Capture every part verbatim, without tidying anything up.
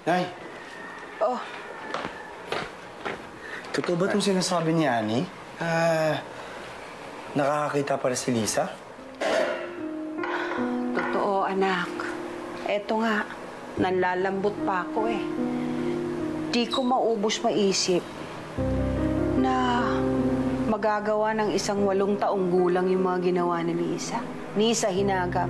Nay! Oh. Totoo ba itong sinasabi ni Annie? Ah, nakakakita pala si Lisa? Totoo, anak. Eto nga, nanlalambot pa ako eh. Di ko maubos maisip na magagawa ng isang walong taong gulang yung mga ginawa ni Lisa. Ni sa hinagap.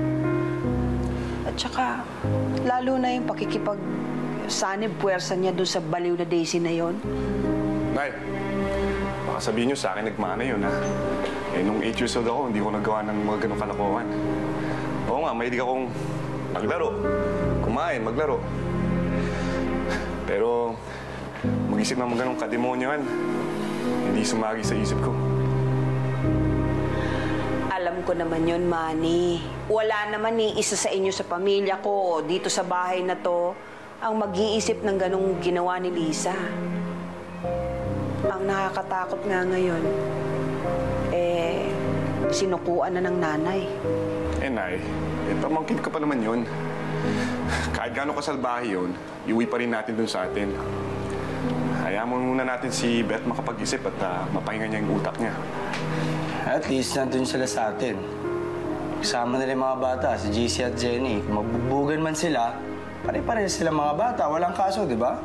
At saka, lalo na yung pakikipag sanib puwersa niya doon sa baliw na Daisy na yon. Nay, baka sabihin niyo sa akin nagmana yun, ha? Eh, nung eight years old ako, hindi ko nagawa ng mga ganong kalokohan. Oo nga, mahilig akong maglaro, kumain, maglaro. Pero, mag-isip ng mga ganong kademonyohan, hindi sumagi sa isip ko. Alam ko naman yun, Manny. Wala naman ni isa sa inyo sa pamilya ko, dito sa bahay na to, ang mag-iisip ng ganong ginawa ni Lisa. Ang nakakatakot nga ngayon, eh, sinukuan na ng nanay. Eh, Nay, eh, pamangkin ka pa naman yun. Kahit gano'ng kasalbahe yun, iuwi pa rin natin dun sa atin. Hayaan mo muna natin si Beth makapag-isip at uh, mapahinga niya yung utak niya. At least nandun sila sa atin. Kasama nila yung mga bata, si J C at Jenny. Kung magbubugan man sila, pare-pareho sila mga bata. Walang kaso, di ba?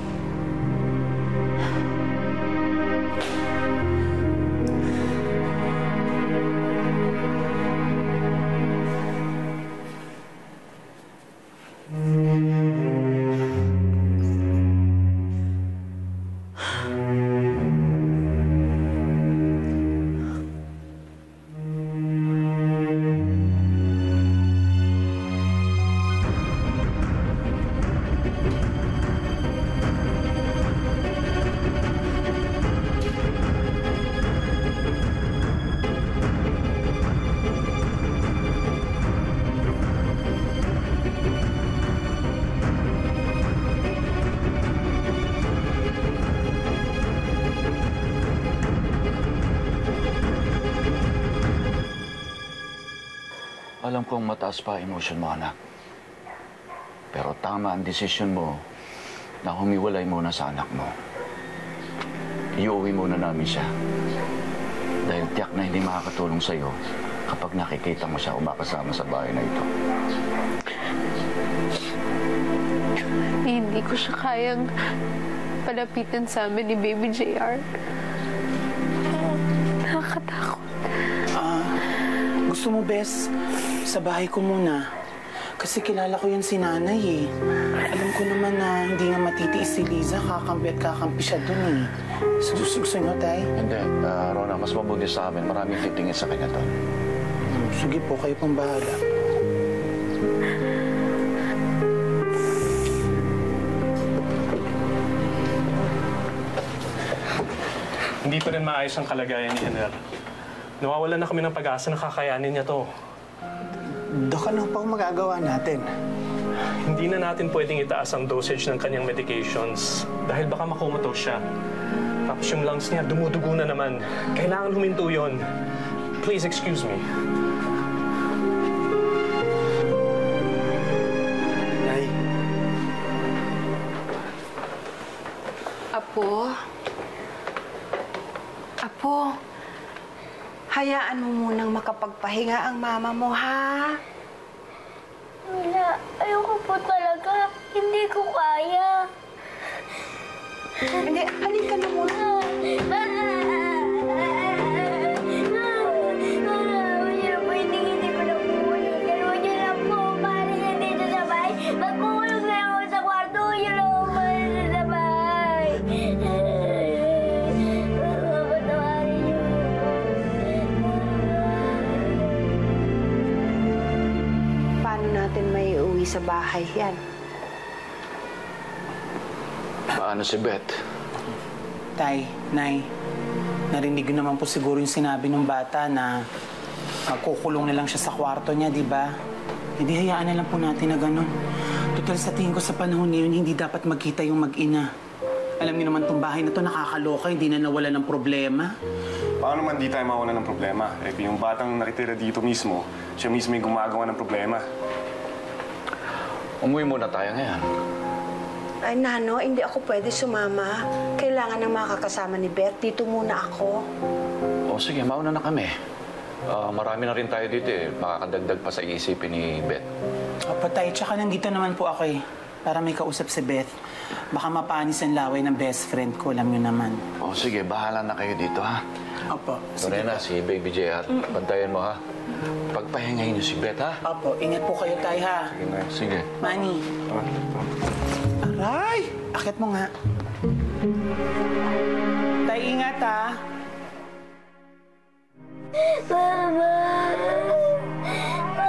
Alam kong mataas pa emotion mo, anak. Pero tama ang desisyon mo na humiwalay muna sa anak mo. Iuwi muna namin siya. Dahil tiyak na hindi makakatulong sa'yo kapag nakikita mo siya umakasama sa bahay na ito. Hindi ko siya kayang palapitan sa amin ni Baby J R. Nakakatakot. Ah, gusto mo, Bes, sa bahay ko muna. Kasi kilala ko yan si nanay eh. Alam ko naman na hindi nga matitiis si Liza. Kakampi at kakampi siya dun eh. So, gusto, gusto nyo, Tay? Hindi, uh, Rona, mas mabuti sa amin. Maraming titingin sa kanya doon. Hmm, sige po, kayo pong bahala. Hindi pa rin maayos ang kalagayan ni Enel. Nawawalan na kami ng pag-asa na kakayanin niya to. Dok, ano pa ang magagawa natin? Hindi na natin pwedeng itaas ang dosage ng kanyang medications dahil baka makomatose siya. Tapos yung lungs niya, dumudugo na naman. Kailangan huminto yun. Please excuse me. Nay. Apo? Apo? Hayaan mo munang makapagpahinga ang mama mo, ha? Wala. Ayoko po talaga. Hindi ko kaya. Hindi, halika na muna. Hindi po, hindi, hindi ko na pukulong. Dalawa niyo lang po. Para niya dito sa bahay. Magkukulong na ako sa kwarto. Yun lang ako para sa bahay. Patawarin niyo. Paano natin may uwi sa bahay yan? Paano si Beth? Tay, Nay, narinig ko naman po siguro yung sinabi ng bata na magkukulong na lang siya sa kwarto niya, di ba? Hindi hayaan na lang po natin na ganun. Total sa tingin ko sa panahon na yun, hindi dapat magkita yung mag-ina. Alam niyo naman tong bahay na to nakakaloka, hindi na nawala ng problema. Paano man di tayo mawala ng problema? Eh, yung batang nakitira dito mismo, siya mismo yung gumagawa ng problema. Umuwi muna tayo ngayon. Ay, Nano, hindi ako pwede sumama. Kailangan ng makakasama ni Beth. Dito muna ako. O sige, mauna na kami. Ah, marami na rin tayo dito eh. Makakadagdag pa sa iisipin ni Beth. Opo, Tay. Tsaka nandito naman po ako eh. Para may kausap si Beth. Baka mapanis ang laway ng best friend ko. Alam niyo naman. O sige, bahala na kayo dito ha. Opo. Lorena, si Baby J R, bantayan mo ha. Pagpahingayin niyo si Beth ha. Opo. Ingat po kayo, Tay, ha? Sige na. Sige. Manny. Aray! Akit mo nga. Tay, ingat, ha? Mama! Mama!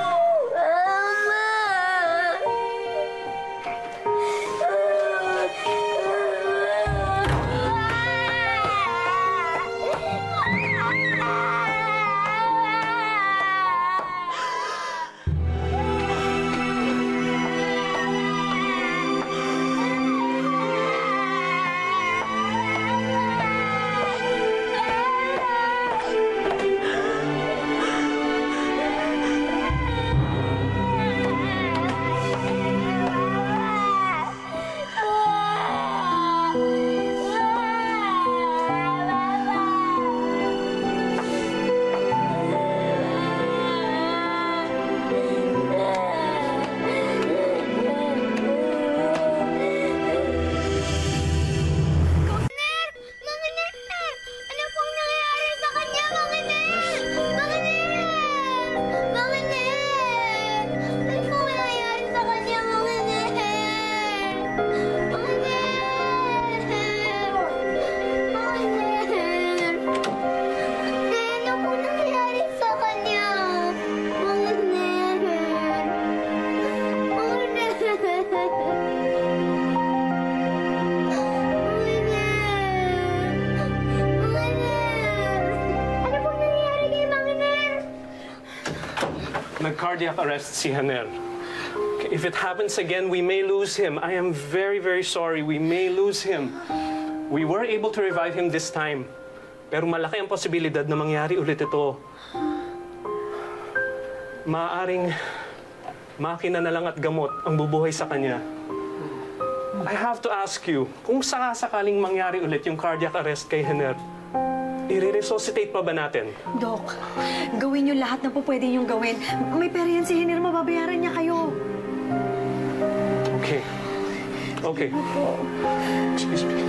Nag-cardiac arrest si Haner. If it happens again, we may lose him. I am very, very sorry. We may lose him. We were able to revive him this time. Pero malaki ang posibilidad na mangyari ulit ito. Maaaring makina na lang at gamot ang bubuhay sa kanya. I have to ask you, kung sakasakaling mangyari ulit yung cardiac arrest kay Haner, i-resuscitate pa ba natin? Dok, gawin niyo lahat na po pwede niyong gawin. May pera yan si Haner, mababayaran niya kayo. Okay. Okay. Excuse me.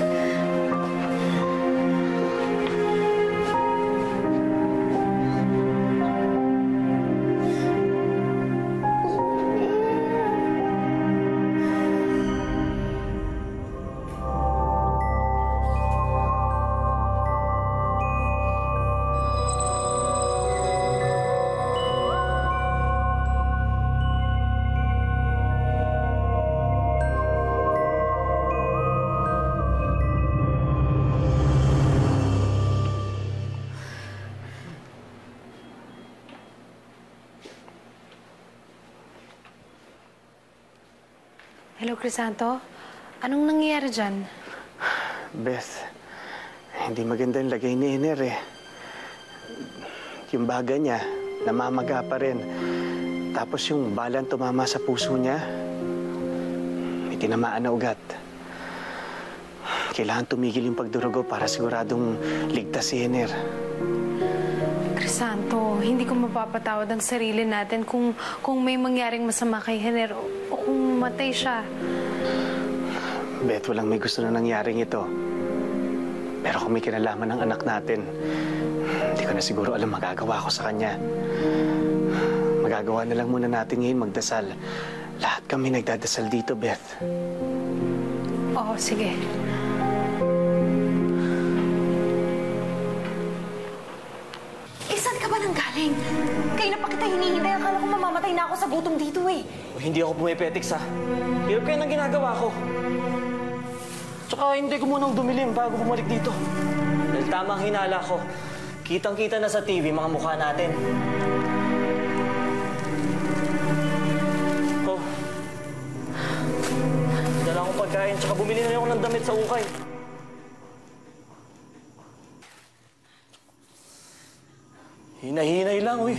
Hello, Crisanto. Anong nangyayari dyan? Beth, hindi maganda yung lagay ni Haner eh. Yung baga niya, namamaga pa rin. Tapos yung balang tumama sa puso niya, may tinamaan na ugat. Kailangan tumigil yung pagdurugo para siguradong ligtas si Haner. Crisanto, hindi ko mapapatawad ang sarili natin kung, kung may mangyaring masama kay Haner o, o kung matay siya. Beth, walang may gusto na nangyaring ito. Pero kung may kinalaman ng anak natin, hindi ko na siguro alam magagawa ko sa kanya. Magagawa na lang muna natin ngayon magdasal. Lahat kami nagdadasal dito, Beth. Oo, sige. Eh, saan ka ba nang galing? Kayo na pa kita hinihintay. Akala ko mamamatay na ako sa gutom dito eh. O, hindi ako pumipetiks, ha? Hirap kayo ng ginagawa ko. Tsaka hindi ko munang dumilim bago bumalik dito. Dahil tama ang hinala ko. Kitang-kita na sa T V mga mukha natin. Oh. Dala akong pagkain, tsaka bumili na rin ako ng damit sa ukay. Hinahinay lang, uy.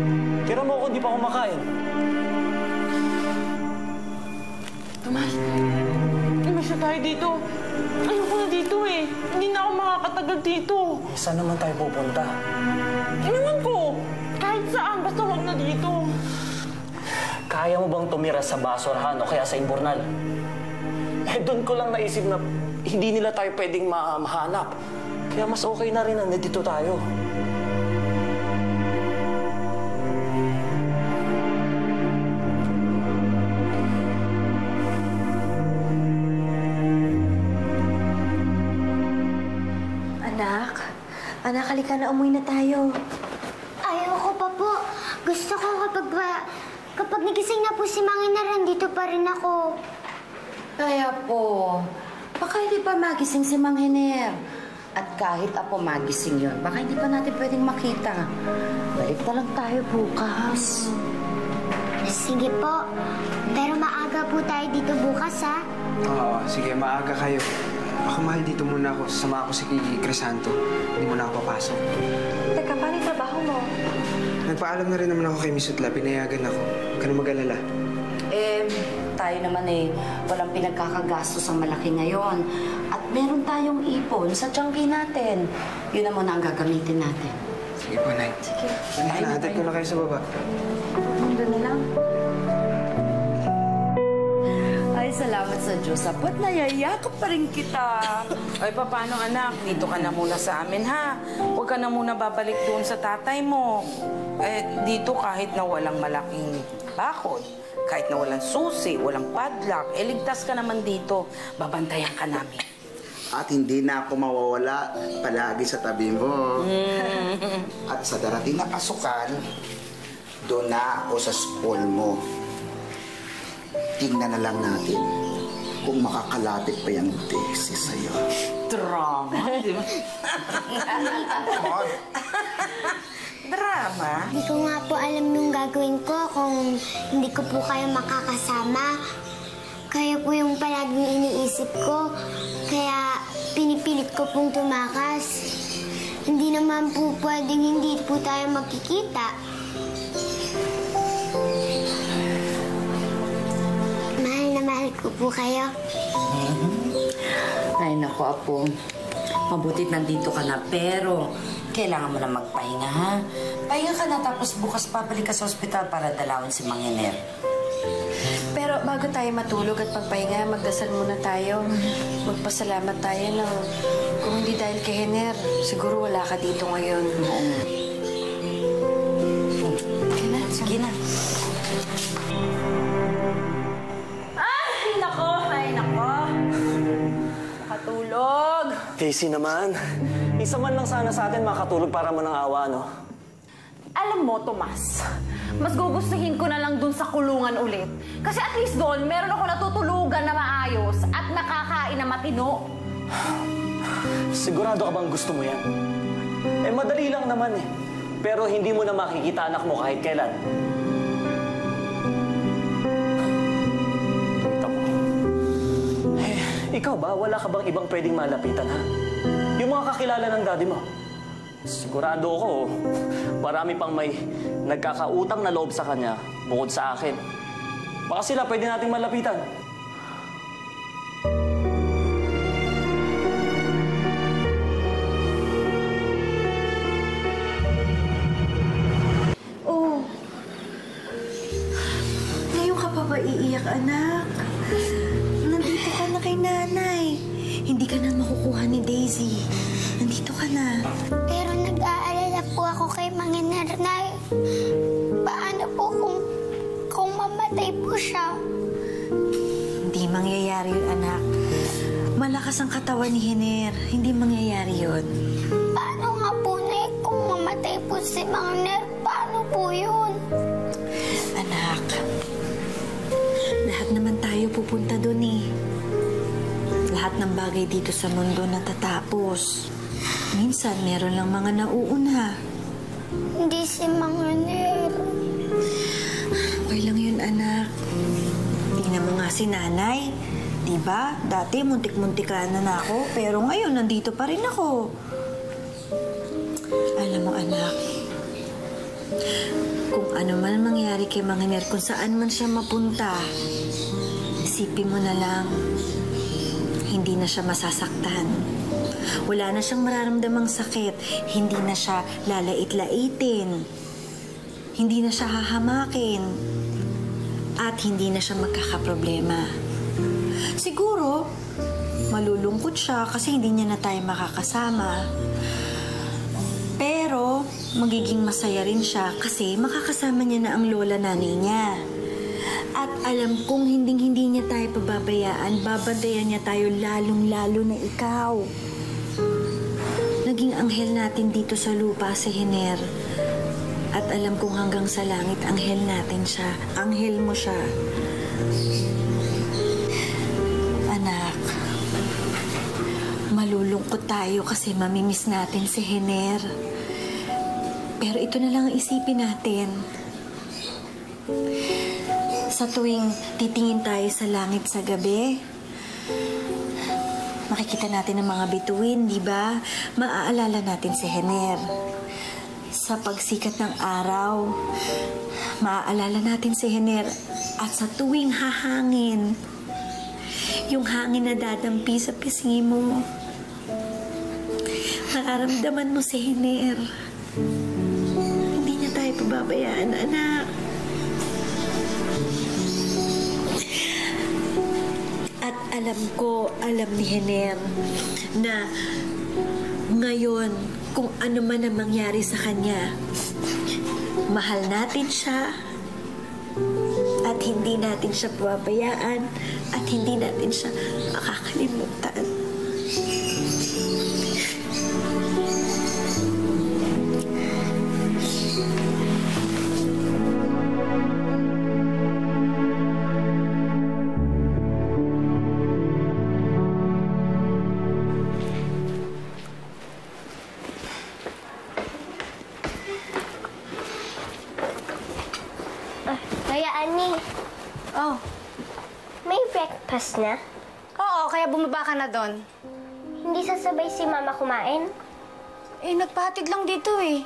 Tira mo ako, di pa ako makain. Tomas, siya tayo dito. Ayoko na dito eh. Hindi na ako makakatagal dito. Eh, saan naman tayo pupunta? Inuman ko. Kahit saan, basta huwag na dito. Kaya mo bang tumira sa basurahan o kaya sa imburnal? Eh, doon ko lang naisip na hindi nila tayo pwedeng ma mahanap. Kaya mas okay na rin na nandito tayo. Anak, anak, halika na, umuwi na tayo. Ayoko pa po. Gusto ko kapag ba, kapag nagising na po si Manginar, nandito pa rin ako. Kaya po, baka hindi pa magising si Mang Hiner. At kahit apo magising yun, baka hindi pa natin pwedeng makita. Balik na lang tayo bukas. Sige po. Pero maaga po tayo dito bukas, ha? Oo, sige, maaga kayo. Ako, mahal, dito muna ako. Sasama ako si Crisanto. Hindi muna ako papasok. Teka, paano yung trabaho mo? Nagpaalam na rin naman ako kay Miss Utla. Pinayagan ako. Huwag ka na mag-alala. Eh, tayo naman eh, walang pinagkakagastos ang malaki ngayon. At meron tayong ipon sa tiyangki natin. Yun naman ang gagamitin natin. Sige po, Nay. Sige. Nahatid ko na kayo sa baba. Doon na lang. Ay, salamat sa Diyos. Sapot, nayayakap pa rin kita. Ay, paano anak? Dito ka na muna sa amin, ha? Huwag ka na muna babalik doon sa tatay mo. Eh, dito kahit na walang malaking bakod, kahit na walang susi, walang padlock, eh, ligtas ka naman dito. Babantayan ka namin. At hindi na ako mawawala palagi sa tabi mo. Mm. At sa darating na pasukan, doon na ako sa school mo. Tingnan na lang natin kung makakalapit pa yung Dexy sa'yo. Drama, di ba? Drama? Hindi ko nga po alam yung gagawin ko kung hindi ko po kayo makakasama. Kaya po yung palaging iniisip ko. Kaya pinipilit ko pong tumakas. Hindi naman po pwedeng hindi po tayo magkikita. Mahal na mahal ko po kayo. Ay, naku, Apo. Mabutit nandito ka na, pero kailangan mo na magpahinga, ha? Pahinga ka na, tapos bukas papalik ka sa ospital para dalawin si Mang Hiner. Pero bago tayo matulog at pagpahinga, magdasal muna tayo. Magpasalamat tayo na kung hindi dahil kay Hiner, siguro wala ka dito ngayon. Sige na, sige na. Ay, nako, ay, nako. Makatulog. Casey naman, isa man lang sana sa atin makatulog para man ang awa, no? Alam mo, Tomas, mas gugustuhin ko na lang dun sa kulungan ulit. Kasi at least doon, meron ako natutulugan na maayos at nakakain na matino. Sigurado ka bang gusto mo yan? Eh, madali lang naman eh. Pero hindi mo na makikita anak mo kahit kailan. Ito mo. Eh, ikaw ba? Wala ka bang ibang pwedeng malapitan, ha? Yung mga kakilala ng daddy mo. Sigurado ako, marami pang may nagkakautang na loob sa kanya bukod sa akin. Baka sila pwede nating malapitan. Oh, ngayon ka pa ba iiyak, anak? Nandito ka na kay nanay. Hindi ka na makukuha ni Daisy. Nandito ka na. Pero nag-aalala po ako kay Mang Hiner, Nay. Paano po kung, kung mamatay po siya? Hindi mangyayari yun, anak. Malakas ang katawan ni Hiner. Hindi mangyayari yun. Paano nga po, Nay? Kung mamatay po si Mang Hiner, paano po yun? Anak, lahat naman tayo pupunta doon eh. Lahat ng bagay dito sa mundo natatapos. Minsan, meron lang mga nauuna. Hindi si Mang Hiner. Okay lang yun, anak. Tingnan mo nga si nanay. Diba? Dati, muntik-muntikan na ako. Pero ngayon, nandito pa rin ako. Alam mo, anak, kung ano man mangyari kay Mang Hiner, kung saan man siya mapunta, isipin mo na lang, hindi na siya masasaktan. Wala na siyang mararamdamang sakit. Hindi na siya lalait-laitin. Hindi na siya hahamakin. At hindi na siya magkakaproblema. Siguro, malulungkot siya kasi hindi niya na tayo makakasama. Pero, magiging masaya rin siya kasi makakasama niya na ang lola nanay niya. At alam kong hinding-hindi niya tayo pababayaan, babantayan niya tayo lalong-lalo na ikaw. Naging anghel natin dito sa lupa si Hiner. At alam kong hanggang sa langit, anghel natin siya. Anghel mo siya. Anak, malulungkot tayo kasi mamimiss natin si Hiner. Pero ito na lang ang isipin natin. Sa tuwing titingin tayo sa langit sa gabi, makikita natin ang mga bituin, di ba? Maaalala natin si Hiner. Sa pagsikat ng araw, maaalala natin si Hiner. At sa tuwing hahangin, yung hangin na dadampi sa pisngi mo, mararamdaman mo si Hiner. Hindi niya tayo pababayaan, anak. At alam ko, alam ni Hiner na ngayon, kung ano man ang mangyari sa kanya, mahal natin siya at hindi natin siya pababayaan at hindi natin siya makakalimutan. Kaya, Ani. Oh. May breakfast na? Oo, kaya bumaba ka na doon. Hindi sasabay si Mama kumain? Eh, nagpahatid lang dito eh.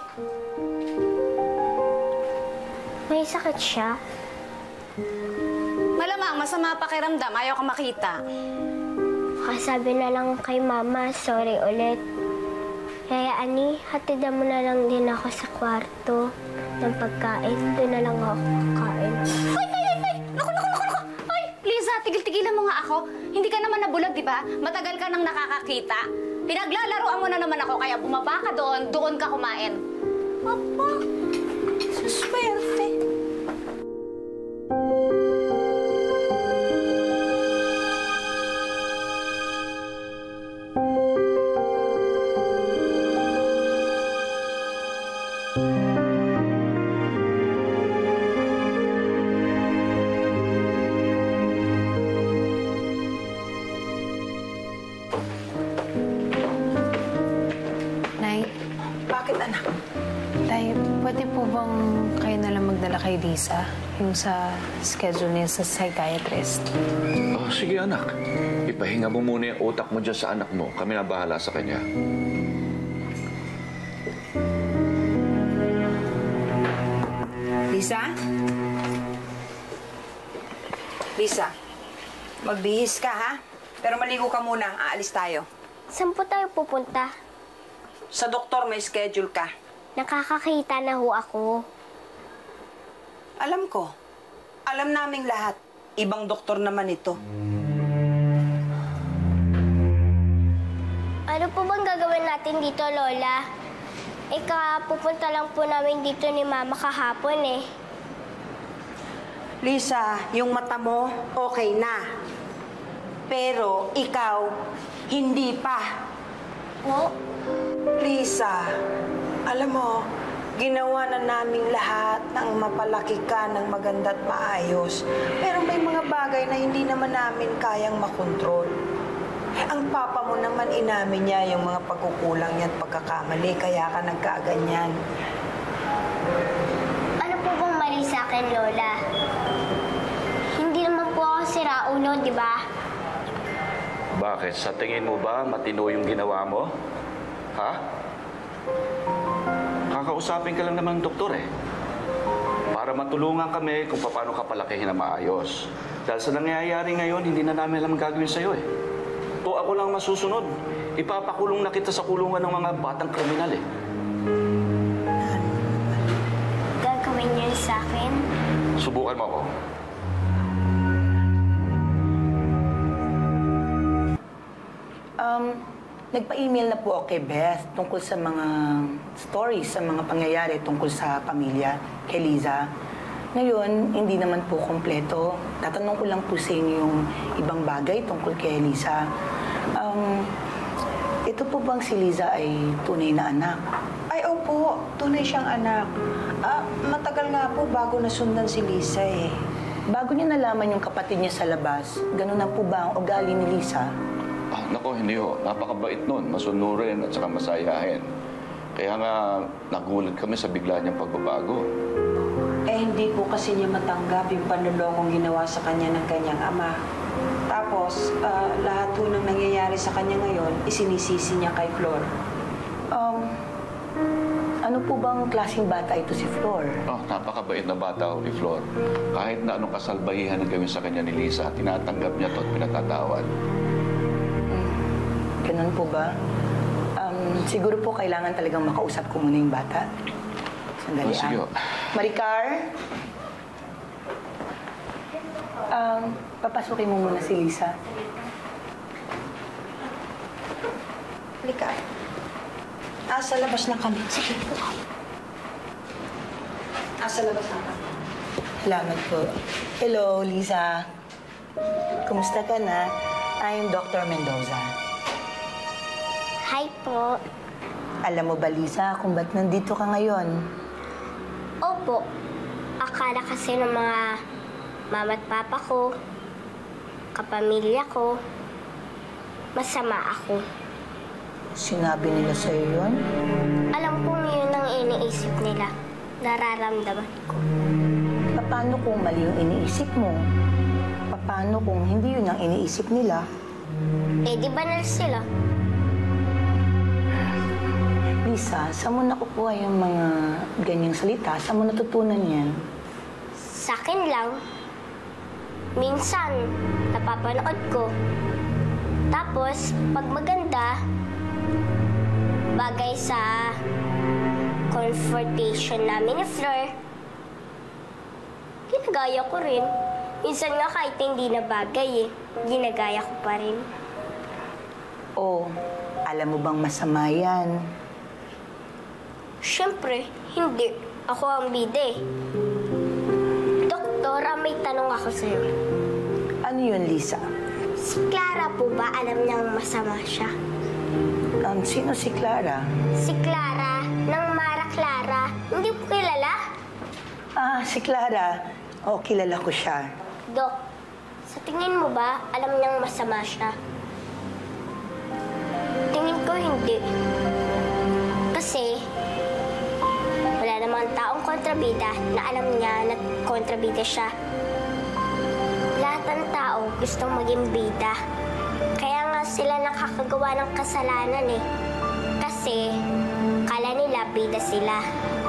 May sakit siya? Malamang, masama pakiramdam. Ayaw ka makita. Kasabi na lang kay Mama, sorry ulit. Kaya, Ani, hatidan mo na lang din ako sa kwarto ng pagkain. Doon na lang ako kakain. Ay, ay, ay, ay! Naku, naku, naku, naku! Ay, Liza, tigil-tigilan mo nga ako. Hindi ka naman nabulag, di ba? Matagal ka nang nakakakita. Pinaglalaroan mo na naman ako, kaya bumaba ka doon, doon ka kumain. Papa, suswerte. Kay Lisa, yung sa schedule niya sa psychiatrist. Oh, sige anak. Ipahinga mo muna yung utak mo dyan sa anak mo. Kami na bahala sa kanya. Lisa? Lisa, magbihis ka ha? Pero maligo ka muna, aalis tayo. Saan po tayo pupunta? Sa doktor may schedule ka. Nakakakita na ho ako. Alam ko. Alam naming lahat. Ibang doktor naman ito. Ano po bang gagawin natin dito, Lola? Ika, pupunta lang po namin dito ni Mama kahapon eh. Lisa, yung mata mo, okay na. Pero ikaw, hindi pa. Po? Lisa, alam mo, ginawa na naming lahat ng mapalaki ka ng maganda at maayos. Pero may mga bagay na hindi naman namin kayang makontrol. Ang papa mo naman inamin niya yung mga pagkukulang niya at pagkakamali, kaya ka nagkaganyan. Ano po bang mali sa akin, Lola? Hindi naman po ako si Raulo, di ba? Bakit? Sa tingin mo ba matino yung ginawa mo? Ha? Kakausapin ka lang naman ng doktor eh. Para matulungan kami kung paano ka palakihin na maayos. Dahil sa nangyayari ngayon, hindi na namin alam gagawin sa'yo eh. o ako lang masusunod. Ipapakulong na kita sa kulungan ng mga batang kriminal eh. Gagawin niyo sa akin? Subukan mo ako. Um, nagpa-email na po ako kay Beth tungkol sa mga stories, sa mga pangyayari tungkol sa pamilya, kay Liza. Ngayon, hindi naman po kompleto. Tatanong ko lang po sa inyo yung ibang bagay tungkol kay Liza. Um, ito po bang si Liza ay tunay na anak? Ay, opo. Tunay siyang anak. Ah, matagal nga po bago nasundan si Lisa eh. Bago niya nalaman yung kapatid niya sa labas, ganun na po ba ang ugali ni Liza? Ah, nako, hindi ho. Napakabait nun. Masunurin at saka masayahin. Kaya nga, nagulat kami sa bigla niyang pagbabago. Eh, hindi po kasi niya matanggap yung panlulokong ginawa sa kanya ng kanyang ama. Tapos, ah, lahat po ng nangyayari sa kanya ngayon, isinisisi niya kay Flor. Um, ano po bang klaseng bata ito si Flor? Oh, napakabait na bata ho ni Flor. Kahit na anong kasalbahihan ang gawin sa kanya ni Lisa, tinatanggap niya to at pinatatawad. Hmm. Ganun po ba? Um, siguro po kailangan talagang makausap ko muna yung bata. Sandali, oh, sige. ah. Maricar? Um, papasukin mo muna si Lisa. Halika. Ah, sa labas na kami. Sige. Ah, sa labas na kami. Salamat po. Hello, Lisa. Kumusta ka na? I'm Doctor Mendoza. Hi po. Alam mo ba, Lisa, kung ba't nandito ka ngayon? Opo. Akala kasi ng mga mama at papa ko, kapamilya ko, masama ako. Sinabi nila sa'yo yun? Alam kong yun ang iniisip nila. Nararamdaman ko. Paano kung mali yung iniisip mo? Paano kung hindi yun ang iniisip nila? Eh, di banal sila? Lisa, saan mo nakukuha yung mga ganyang salita? Saan mo natutunan yan? Sa akin lang. Minsan, napapanood ko. Tapos, pag maganda, bagay sa confrontation namin ni Flor, ginagaya ko rin. Minsan nga kahit hindi na bagay eh, ginagaya ko pa rin. Oh, alam mo bang masama yan? Siyempre, hindi. Ako ang bida eh. Doktora, may tanong ako sa'yo. Ano yun, Lisa? Si Clara po ba alam niyang masama siya? Um, sino si Clara? Si Clara, ng Mara Clara. Hindi po kilala? Ah, si Clara. Oo, kilala ko siya. Dok, sa tingin mo ba alam niyang masama siya? Tingin ko hindi. Kasi, wala namang taong kontrabida na alam niya na kontrabida siya. Lahat ng tao gustong maging bida. Kaya nga sila nakakagawa ng kasalanan eh. Kasi, kala nila bida sila.